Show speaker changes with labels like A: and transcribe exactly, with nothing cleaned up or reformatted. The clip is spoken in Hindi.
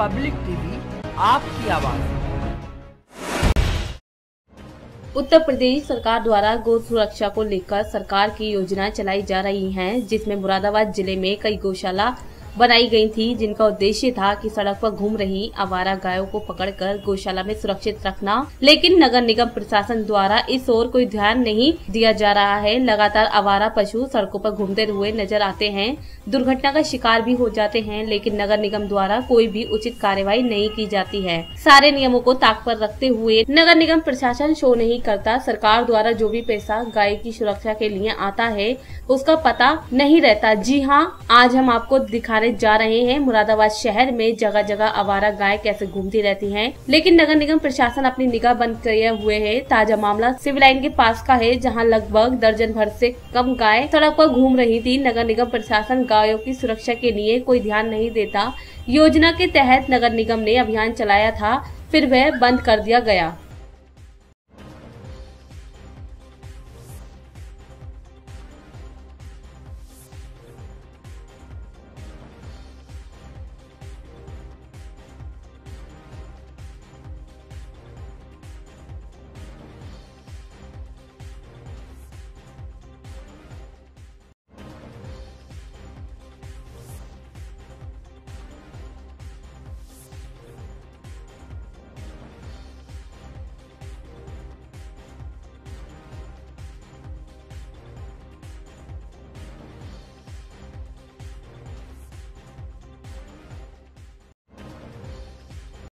A: पब्लिक टीवी, आपकी आवाज।
B: उत्तर प्रदेश सरकार द्वारा गौ सुरक्षा को लेकर सरकार की योजनाएं चलाई जा रही हैं, जिसमें मुरादाबाद जिले में कई गौशाला बनाई गई थी, जिनका उद्देश्य था कि सड़क पर घूम रही आवारा गायों को पकड़कर गौशाला में सुरक्षित रखना। लेकिन नगर निगम प्रशासन द्वारा इस ओर कोई ध्यान नहीं दिया जा रहा है। लगातार आवारा पशु सड़कों पर घूमते हुए नजर आते हैं, दुर्घटना का शिकार भी हो जाते हैं, लेकिन नगर निगम द्वारा कोई भी उचित कार्यवाही नहीं की जाती है। सारे नियमों को ताक पर रखते हुए नगर निगम प्रशासन शो नहीं करता। सरकार द्वारा जो भी पैसा गाय की सुरक्षा के लिए आता है, उसका पता नहीं रहता। जी हाँ, आज हम आपको दिखा जा रहे हैं मुरादाबाद शहर में जगह जगह आवारा गाय कैसे घूमती रहती हैं, लेकिन नगर निगम प्रशासन अपनी निगाह बंद किए हुए है। ताजा मामला सिविल लाइन के पास का है, जहां लगभग दर्जन भर से कम गाय सड़क पर घूम रही थी। नगर निगम प्रशासन गायों की सुरक्षा के लिए कोई ध्यान नहीं देता। योजना के तहत नगर निगम ने अभियान चलाया था, फिर वह बंद कर दिया गया।